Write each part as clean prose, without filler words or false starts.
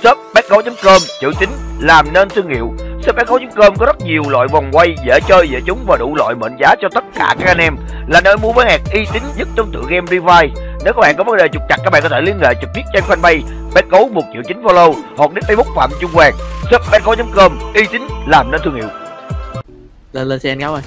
Shop Betgấu.com, chữ tín làm nên thương hiệu. Shop Betgấu.com có rất nhiều loại vòng quay dễ chơi dễ trúng và đủ loại mệnh giá cho tất cả các anh em, là nơi mua bán hàng uy tín nhất trong tựa game Revive. Nếu các bạn có vấn đề trục trặc, các bạn có thể liên hệ trực tiếp trên fanpage Betgấu 1.9 follow hoặc đến Facebook Phạm Trung Hoàng. Shop Betgấu.com, uy tín làm nên thương hiệu. Lên xe anh Gấu ơi,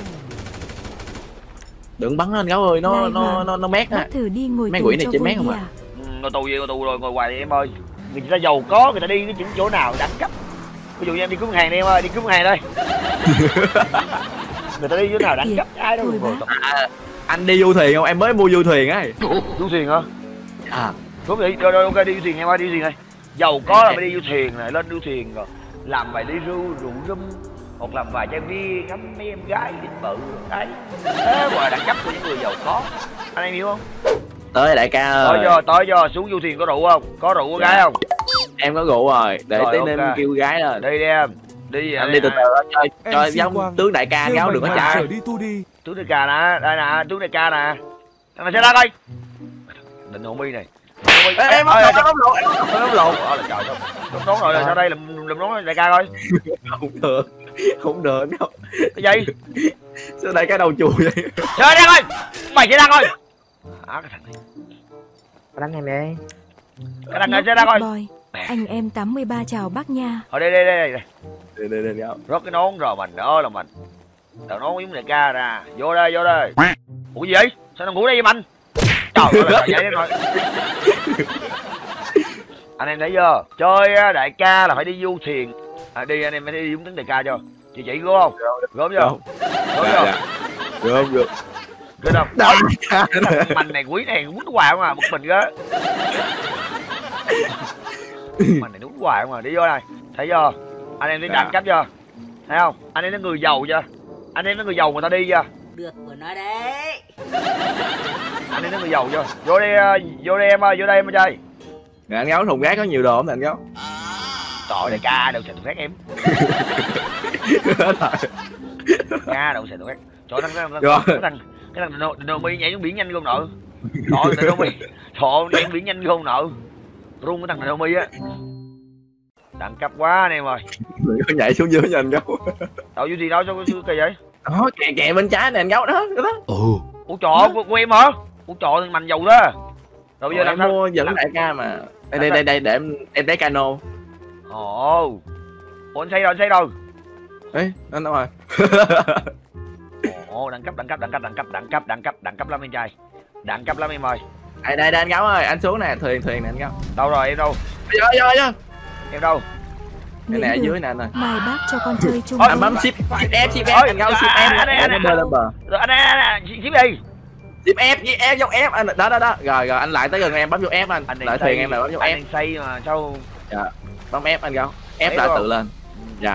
đừng bắn anh Gấu ơi, nó mét á. Thử đi ngồi mấy quỷ này chỉ mét không à? Ngồi tù rồi, ngồi hoài đi em ơi. Người ta giàu có, người ta đi cái chỗ nào đẳng cấp. Ví dụ như em đi cướp hàng đi em ơi, đi cướp hàng đây. Người ta đi chỗ nào đẳng cấp ai đâu. Anh đi du thuyền không? Em mới mua du thuyền ấy. Du thuyền hả? À đúng vậy, rồi ok đi du thuyền em ơi, đi du thuyền đây. Giàu có là phải đi du thuyền này, lên du thuyền rồi làm vài ly rượu rum hoặc làm vài chai bia, ngắm mấy em gái đít bự đấy. Thế gọi là đẳng cấp của những người giàu có, anh em hiểu không? Tới đại ca ơi. Tới giờ xuống du thuyền có rượu không? Có rượu có gái không? Em có rượu rồi, để tí nên kêu gái rồi. Đi đi em. Đi anh đi từ từ cho giống tướng đại ca Gấu đừng có chạy. Tướng đại ca nè, đây nè, tướng đại ca nè. Thằng này sẽ ra coi. Định hộ mi này. Em nóng lộn. Trời ơi, nóng rồi là sao đây, lùm nóng đại ca coi. Không được đâu. Cái gì? Sao đại ca đầu chùi vậy? Chơi ra coi. Mày sẽ ra coi. Cái thằng này. Đánh em đi. Cái thằng này sẽ ra coi. Anh em 83 chào bác nha. Ở đây. Đây Gấu. Rớt cái nón rồi mình, đó là mình. Đào nón giống đại ca ra. Vô đây. Ủa gì vậy? Sao nó ngủ đây với anh? Trời ơi, vậy rồi. Anh em thấy chưa? Chơi đại ca là phải đi du thuyền. Đi anh em phải đi giống tính đại ca cho. Chị chỉ gớm không? Gớm chưa? Gớm chưa? Gớm đâu? Mình này quý này quýnh hoài không à, một mình á. Mình này đúng hoài không à, đi vô đây. Thấy chưa? Anh em thấy đẳng cấp chưa? Thấy không? Anh em thấy người giàu chưa? Anh em thấy người giàu người ta đi chưa? Được của nó đấy. Anh em thấy người giàu chưa? Vô đây em ơi, vô đây em chơi. Nè anh Gấu, thùng rác có nhiều đồ không anh Gấu? Trời, đại ca đâu xài thùng rác em. Ca đâu xài thùng rác. Trời, cái thằng Nomi nhảy xuống biển nhanh không nợ. Trời, Nomi. Trời, nhảy biển nhanh không nợ. Rung cái thằng Nomi á. Đẳng cấp quá anh em ơi. Đừng có nhảy xuống dưới nha anh Gấu. Đâu dưới gì đâu, sao kỳ vậy? Đó, kè bên trái này anh Gấu đó. Ủa trời, của em hả? Ủa trời, thằng Mạnh giàu đó. Rồi bây giờ em mua dẫn đại ca mà. Đây để em lấy cano. Ồ. Ủa anh xây rồi. Ê, anh đâu rồi? Ồ, đẳng cấp lắm anh trai. Đẳng cấp lắm em ơi. Đây anh Gấu ơi, anh xuống nè, thuyền nè anh Gấu. Đâu rồi em đâu? Vô. Em đâu? Cái này ở dưới nè anh ơi. Mai bác cho con chơi chung. Anh bấm ship F anh Gấu ship F. Anh bơi lên bờ. Rồi anh ship đi. Ship F dòng F anh đó. Rồi anh lại tới gần em bấm vô F anh. Lại thuyền em lại bấm vô F. Anh xây mà sao? Dạ. Bấm F anh Gấu. F lại tự lên. Dạ.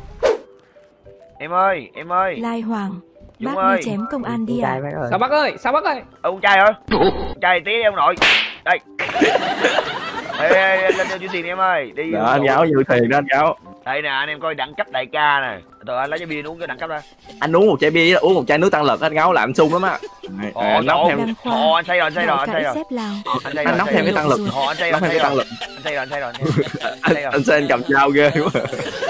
Em ơi. Lai Hoàng. Dũng Bác ơi. đi chém công an đi à? Sao bác ơi? Ông trai hả? Trai tí ông nội. Đây. Ê, lên du thuyền em ơi. Đi. Đó, anh Gấu dự thuyền đó anh Gấu. Đây nè, anh em coi đẳng cấp đại ca nè. Rồi anh lấy chai bia uống cái đẳng cấp ra. Anh uống một chai bia uống một chai nước tăng lực anh Gấu làm anh sung lắm á. Nóc thêm. Anh xây rồi. Anh nóc thêm cái tăng lực. Anh xây rồi. Anh xây anh cầm dao ghê quá.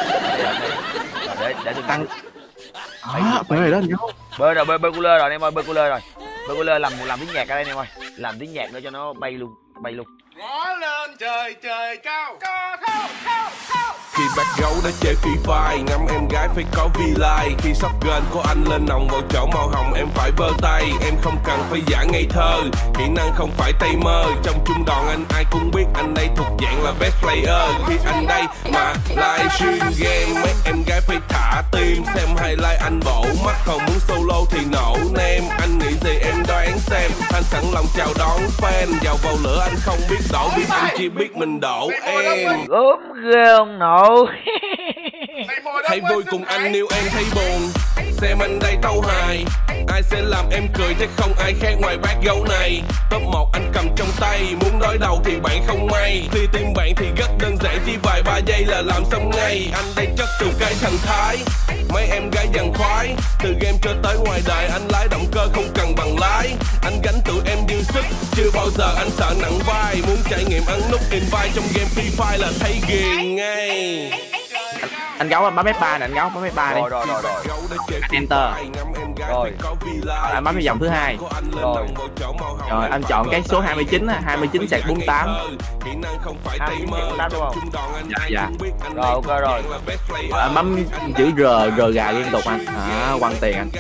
Để tôi tăng. Bơi rồi đó anh Gấu. Bơi cooler rồi anh em ơi, bơi cooler rồi. Bơi cooler làm tiếng nhạc ở đây anh em ơi. Làm tiếng nhạc để cho nó bay luôn. Ngó lên trời cao. Khi Betgấu đã chơi Free Fire, ngắm em gái phải có V-Line. Khi shotgun của anh lên nòng vào chỗ màu hồng em phải bơ tay. Em không cần phải giả ngây thơ, kỹ năng không phải tay mơ. Trong trung đoàn anh ai cũng biết anh đây thuộc dạng là best player. Khi anh đây mà livestream game, mấy em gái phải thả tim. Xem highlight anh bổ mắt, còn muốn solo thì nổ nem. Anh nghĩ gì em đoán xem, anh sẵn lòng chào đón fan. Vào vào lửa anh không biết đổ, vì anh chỉ biết mình đổ em. Gớm ghê ông nội. Hãy vui cùng anh nếu em thấy buồn, xem anh đây tấu hài. Ai sẽ làm em cười chứ không ai khác ngoài bác gấu này. Top 1 anh cầm trong tay, muốn đối đầu thì bạn không may. Khi tìm bạn thì rất đơn giản, chỉ vài ba giây là làm xong ngay. Anh đây chất từ cái thần thái, mấy em gái dần khoái. Từ game cho tới ngoài đời anh lái động cơ không cần bằng lái. Anh gánh tụi em dư sức, chưa bao giờ anh sợ nặng vai. Muốn trải nghiệm ấn nút invite trong game Free Fire là thấy ghiền ngay. Anh Gấu anh bấm F3 nè, anh Gấu bấm F3 đi. Rồi. Anh enter. Rồi. Anh bấm vào dòng thứ hai. Rồi anh chọn cái số 29 á, 29 sạc 48. 29 đúng không? Dạ. Rồi ok rồi. Anh bấm chữ R gà liên tục anh. Quăng tiền anh.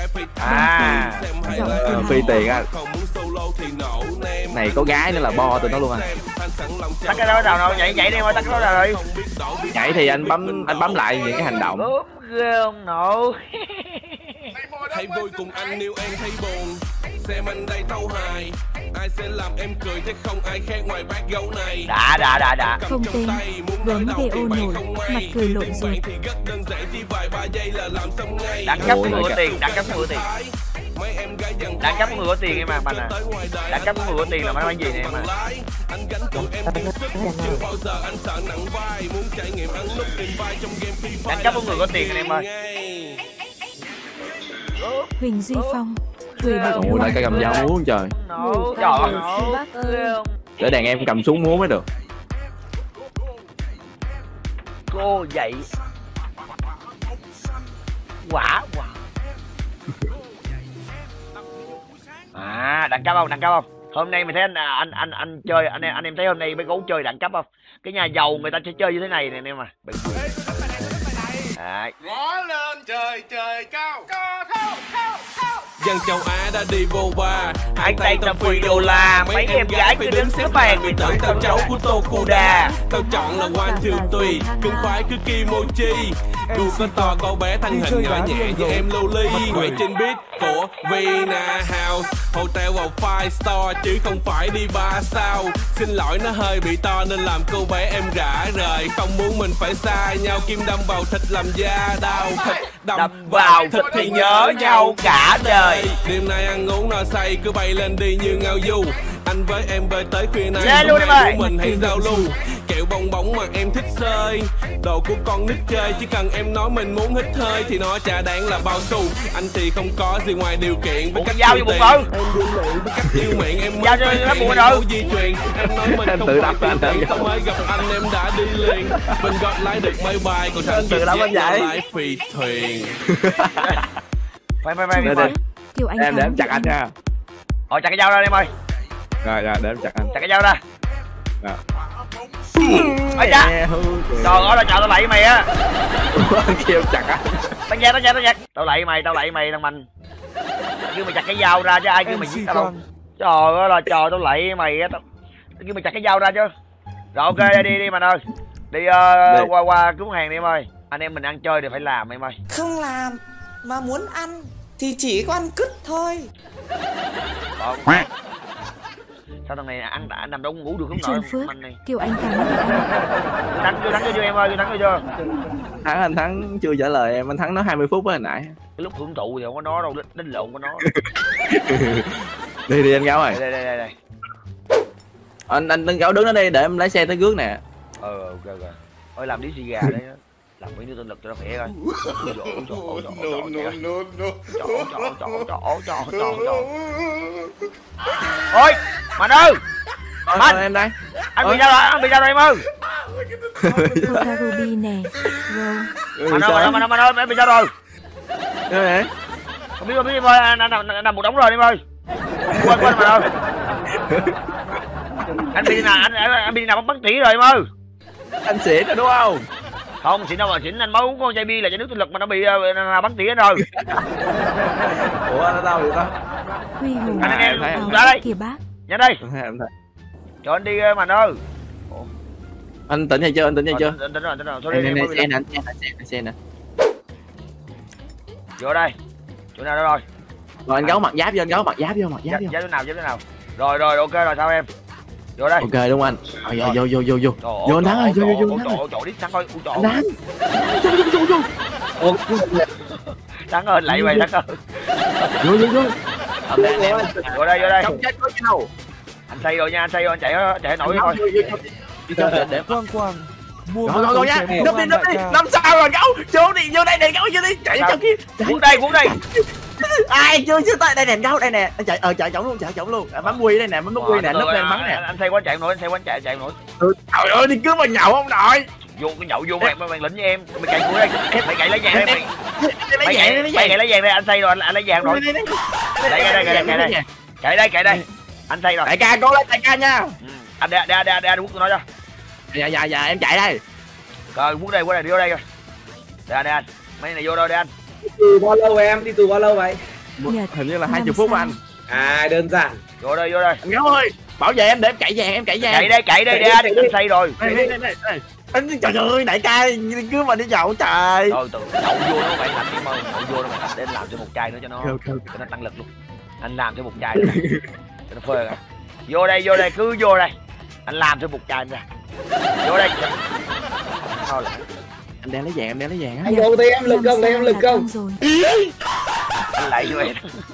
Phi tiền anh. Này có gái nữa là bo tụi nó luôn anh. Tắt cái đó nào nhảy đi mà tắt cái đó rồi. Nhảy thì anh bấm lại những cái hành động. Ghê ông nổ. Hãy vui cùng anh nếu em thấy buồn. Xem anh đây tấu hài. Ai sẽ làm em cười thế không ai khác ngoài bác gấu này. Đã. Không tên, gớm VO nổi, mặt cười lộn ruột. Đẳng cấp người có tiền, đẳng cấp người có tiền. Đẳng cấp người có tiền em mà nè. Đẳng cấp người có tiền là mấy gì nè em mà. Đẳng cấp người có tiền em ơi. Huỳnh Duy Phong, cười bật Ủa lại cái cầm dao múa trời. Trời ơi. Để đàn em cầm súng múa mới được. Cô dậy. Quả. Đẳng cấp không? Hôm nay mày thấy anh chơi anh em thấy hôm nay mấy gấu chơi đẳng cấp không? Cái nhà giàu người ta sẽ chơi như thế này nè anh em à. Đấy. Ngó lên trời cao. Dân châu Á đã đi vô ba. Anh tay tầm $10. Mấy em gái cứ đứng xếp bàn vì tưởng tao cháu của Tokuda. Tao chọn là One Two Three. Cưng khoái cứ Kimochi. Đu con to cậu bé thân hình nhỏ nhẹ như em Loli. Quay trên beat của Vina House. Hotel vào 5 star chứ không phải đi 3 sao. Xin lỗi nó hơi bị to nên làm cô bé em rã rời. Không muốn mình phải xa nhau. Kim đâm vào thịt làm da đau. Thịt đâm vào thịt thì nhớ nhau cả đời. Đêm nay ăn uống no say cứ bay lên đi như ngao du. Anh với em bơi tới khuya nay luôn em ơi. mình hãy giao lưu. Kẹo bong bóng mà em thích xơi. Đồ của con nít chơi. Chỉ cần em nói mình muốn hít hơi thì nó chả đáng là bao xu. Anh thì không có gì ngoài điều kiện với cách giao vô bụng ơi. cách yêu miệng em giao cho nó bụng rồi. Di truyền em nói mình không tự phải đắp anh không mới gặp anh em đã đi liền. Mình gót lái được máy bay còn thằng tự đắp anh vậy. lái phi thuyền. Phải Kiều Anh Em để em Thắng, chặt anh nha. chặt cái dao ra em ơi. Rồi để em chặt anh. Chặt cái dao ra. Rồi. Ôi cha. Trời ơi là trời tao lạy mày á. Anh kêu chặt á. Tao nhặt. Tao lạy mày thằng mình. Kêu mày chặt cái dao ra chứ ai kêu mày giết tao đâu. Trời ơi là trời tao lạy mày á. Tao kêu mày chặt cái dao ra chứ. Rồi ok đi mình ơi. Đi qua cứu hàng đi em ơi. Anh em mình ăn chơi thì phải làm em ơi. Không làm mà muốn ăn thì chỉ có ăn cứt thôi. Sao thằng này ăn đã nằm đâu ngủ được không Trần Phước, Kiều Anh Thắng. Tôi thắng chưa em ơi, tôi thắng chưa? Anh Thắng chưa trả lời em, anh Thắng nói 20 phút hồi nãy. Cái lúc hưởng thụ thì không có nó đâu, đánh lộn của nó. Đi anh Gáo ơi. Đây. Anh Gáo đứng đó đi để em lái xe tới trước nè. Ok. Thôi làm đi xì gà đấy. Làm mấy đứa tinh lực cho nó khỏe coi. Ôi, Mạnh ơi. Mạnh em đây. Anh bị sao rồi em ơi. Coca Ruby nè. Mạnh ơi, em bị sao rồi? Không biết em ơi, anh nằm một đống rồi em ơi. Quên Mạnh ơi. Anh bị nào bắn tỉ rồi em ơi. Anh xỉn rồi đúng không? Không, xỉn đâu mà xỉn, anh mới uống con chai bia là chai nước tinh lực mà nó bị bắn tỉa rồi. Ủa anh ở đâu vậy ta? Huy Hùng, anh em ra đây kìa bác. Nhanh đây. Em thấy. Cho anh đi Mạnh ơi. Anh tỉnh hay chưa? Anh tỉnh rồi. Sorry, xe nè. Vô đây. Chỗ nào đó rồi? Rồi anh Gấu mặc giáp vô, Giáp chỗ nào? Rồi ok rồi sao em? Vô đây. Ok đúng không anh? Vô. Vô anh Thắng ơi, vô. Chỗ đi Thắng ơi, chỗ. Thắng. Vô. Thắng ơi, lại mày Thắng ơi. Vô. Vô đây. Không chết có đâu. Anh xây rồi nha, anh chạy nổi thôi. Để quang. Rồi nha. Nấp đi. 5 sao rồi Gấu. Vô đi, vô đây Gấu, vô đi. Chạy cho kia. Cuốn đây. ai chưa tới đây nè gấu đây nè chạy chổng luôn bấm quy đây nè bấm quy nè núp lên bắn nè anh say quá chạy nổi, anh say quá chạy nổi. trời ơi đi cướp mà nhậu không nội Vô cái nhậu vô mày lĩnh với em, mày chạy cuối đây, mày chạy lấy vàng đây mày chạy lấy vàng đây, anh say rồi anh lấy vàng rồi. Chạy đây anh say rồi. đại ca cố lên đại ca nha. Anh để quốc tôi nói cho. Dạ em chạy đây. Rồi quốc đây vô đây rồi. Đây anh, mấy này vô đâu đây anh? Đi tù bao lâu vậy em? Đi tù bao lâu vậy? Hình như là 20 phút anh. À đơn giản. Vô đây. Anh Gấu ơi, bảo vệ em để em chạy vàng, Chạy đây để anh say rồi. Anh trời ơi, đại ca cứ mà đi nhậu trời. Từ nhậu vô nó phải thành em ơi, nhậu vô nó phải thành để anh làm cho một chai nữa cho nó tăng lực luôn. Anh làm cho một chai nữa cho nó phê rồi. Vô đây cứ vô đây. Anh làm cho một chai ra. Vô đây. Thôi là anh đang lấy vàng á. Anh vô đi em lực không, em lực không? Anh lại vô em.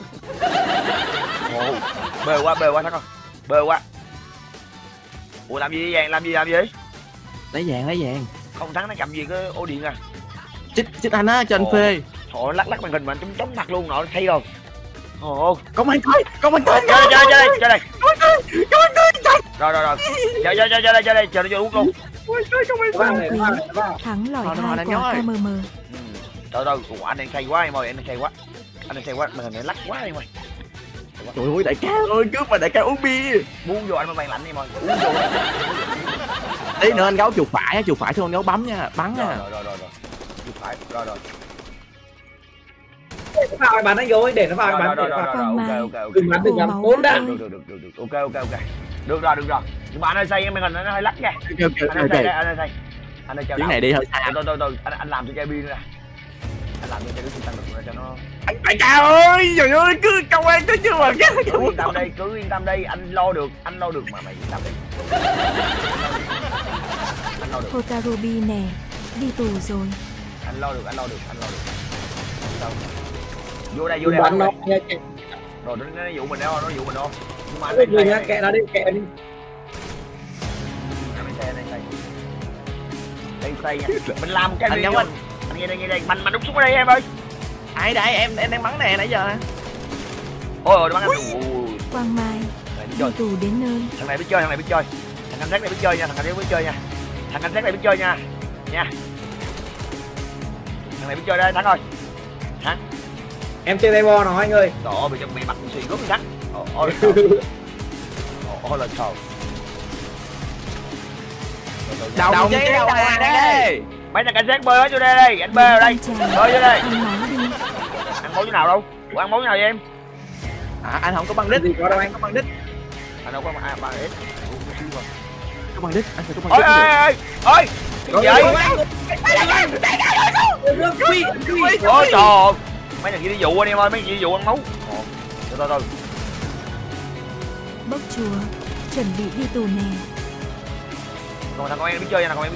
Ồ, bê quá thắng không? Bê quá. Ủa làm gì vàng, làm gì? Lấy vàng. Không thắng nó cầm gì cái ô điện à? Chích anh á cho anh phê. Trời lắc màn hình mà anh chống mặt luôn nội thấy không? Ồ, công an tới. Chơi đây. Rồi. Chơi đây, chờ nó vô uống luôn. Thắng lòi 2 quả KMM. Từ anh đang say quá em ơi, anh đang say quá, màn hình này lắc quá em ơi. Trời ơi đại ca ơi, cướp mà đại ca uống bia. Buông vô anh mới bàn lạnh em ơi, uống vô. Tí nữa anh Gấu chuột phải thôi anh Gấu bấm nha, bắn nha. Rồi. Chuột phải, rồi. Để nó vào bắn anh Gấu ấy, để nó vào bắn. Rồi, ok. Đừng bắn, 4 đạn. Được. Ok. Được rồi. Nhưng mà anh ơi say màn hình nó hơi lắc nha. Ok. Anh ơi say. Anh ơi chào. Chuyến này đi hơi xa. Tôi anh làm cho chai bia nữa nè. Anh làm cho chai bia tăng lực cho nó. Đại ca ơi, trời ơi cứ công an tới chưa mà cái. Cứ yên tâm đi, anh lo được mà mày yên tâm đi. Anh lo được. Hota Ruby nè, đi tù rồi. Anh lo được. Đâu? Vô đây. Bắn nó nha. Rồi nó dụ mình đâu. Nhưng mà anh Đừng nha, kệ nó đi. Anh say nha. Mình làm một cái video. Anh nghe đây. Mình đúc súng ở đây em ơi. Ai đây em đang bắn nè nãy giờ. Ôi nó bắn em. Quang Mai, đi tù đến nơi. Thằng này biết chơi. Thằng cảnh sát này biết chơi nha. Thằng cảnh sát này biết chơi nha. Thằng này biết chơi đây, thắng rồi. Thắng. Em chơi tay bo nó anh ơi. Trời ơi, bị bắt suy gốc thắng. Ôi là trời. Đồng chí đầu hàng đây. Mấy thằng cảnh sát bơi vô đây, anh bơi vào đây. Bơi vô đây. Ăn máu chỗ nào đâu? Ủa ăn máu chỗ nào vậy em? Anh không có băng đít. Gì có đâu anh. Có băng đít. Anh đâu có băng đít. Có băng đít, anh phải có băng đít. Ôi! Cái gì? Ôi trời ơi. Mấy thằng kia đi dụ anh em ơi, mấy thằng kia đi dụ ăn máu. Thôi. Bốc chúa, chuẩn bị đi tù nè. Còn thằng con em biết chơi nha,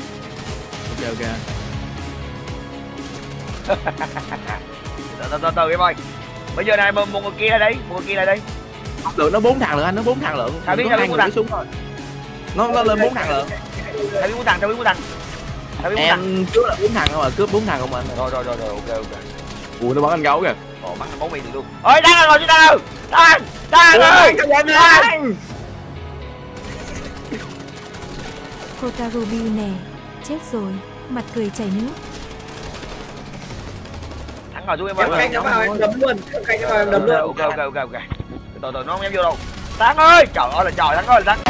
Từ em ơi. Bây giờ này một người kia lại đây. Lượng nó 4 thằng lượng anh, nó 4 thằng lượng. Sao biết 4 thằng súng thôi. Nó lên 4 thằng lượng. Sao biết 4 thằng? Em trước là 4 thằng không mà cướp 4 thằng không anh. Rồi, ok. Ủa nó bắn anh Gấu kìa. Ồ bắn bóng mì luôn. Ôi đang rồi chứ đang. Đang. Hota Ruby nè, chết rồi, mặt cười chảy nước. Thắng rồi chú em ơi. Canh nó vào em đấm luôn. Ok. Từ nó không dám vô đâu. Thắng ơi, trời ơi là trời, thắng.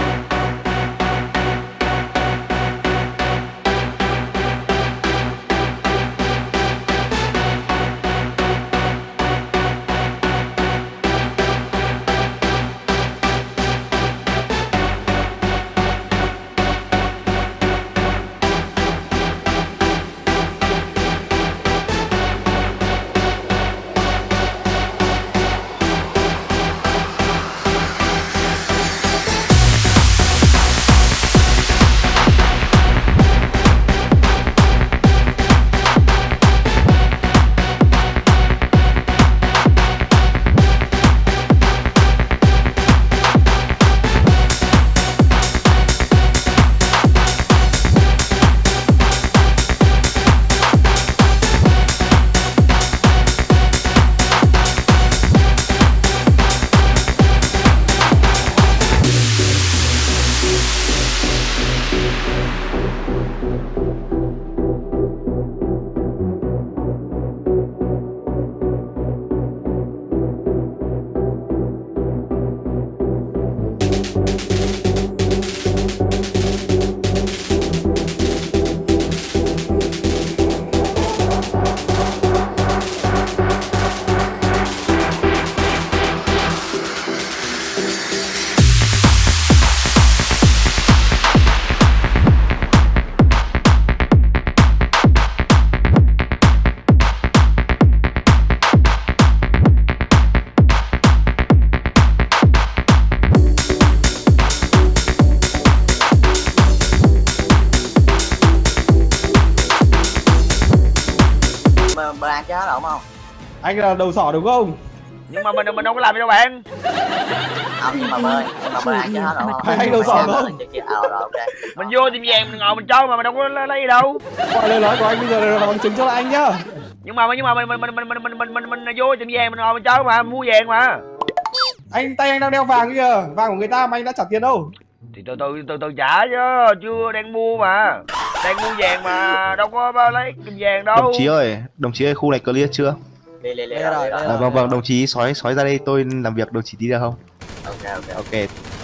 bra chứ đúng không? Anh là đầu sỏ đúng không? Nhưng mà mình đâu có làm gì đâu bạn. Không, nhưng mà bơi, nhưng mà bra chứ hết đúng không? Anh đầu sỏ không? Rồi, ok. Mình vô tìm vàng mình ngồi mình cho mà mình đâu có lấy gì đâu. Gọi lời nói của anh bây giờ là bằng chứng cho anh nhá. Nhưng mà mình vô tìm vàng mình ngồi mình cho mà mua vàng mà. Anh tay anh đang đeo vàng kìa, vàng của người ta mà anh đã trả tiền đâu. Thì từ từ trả chứ, chưa đang mua mà. Đang mua vàng mà đâu có lấy vàng đâu. Đồng chí ơi, khu này clear chưa? Đi rồi. Vâng, đồng chí sói ra đây tôi làm việc, đồng chí đi được không? Ok.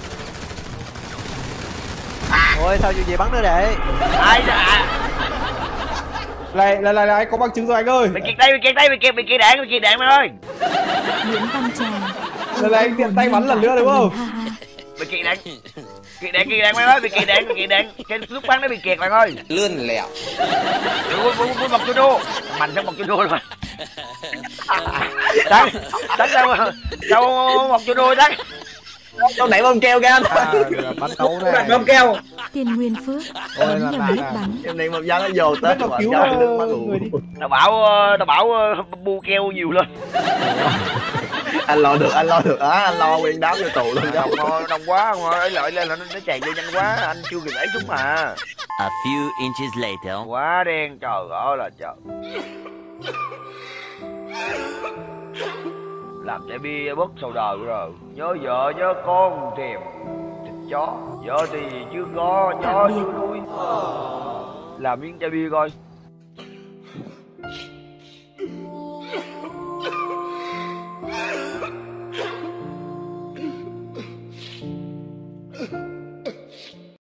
Ôi sao gì bắn nữa đệ? Ai Này anh có bằng chứng rồi anh ơi. Mày kiệt đạn mày ơi. Nguyễn Văn Tràng. Này anh tiện tay bắn lần nữa đúng không? Mày kiệt đạn mày ơi, mày kiệt đạn. Cái lúc bắn nó bị kiệt bạn ơi. Lươn lẹo. Quân bọc judo. Mạnh trong bọc judo rồi. Đánh sao bọc judo đánh. Con nãy bom keo ra. Bắn đấu này. Bom keo. Tiên Nguyên Phước. Bắn vào nước bắn. Em này một dân nó dồ tới mà cứu người đi. Tao bảo bu keo nhiều lên. Anh lo được á, anh lo nguyên đám vô tù luôn. Đông quá, lợi lên nó tràn vô nhanh quá, anh chưa kịp ấy chúng mà. A few inches later. Quá đen, trời ơi là trời. Làm chạy bia bất sau đời rồi. Nhớ vợ nhớ con thèm thịt chó. Vợ thì chưa có, chó chưa nuôi. Làm miếng chai bia coi.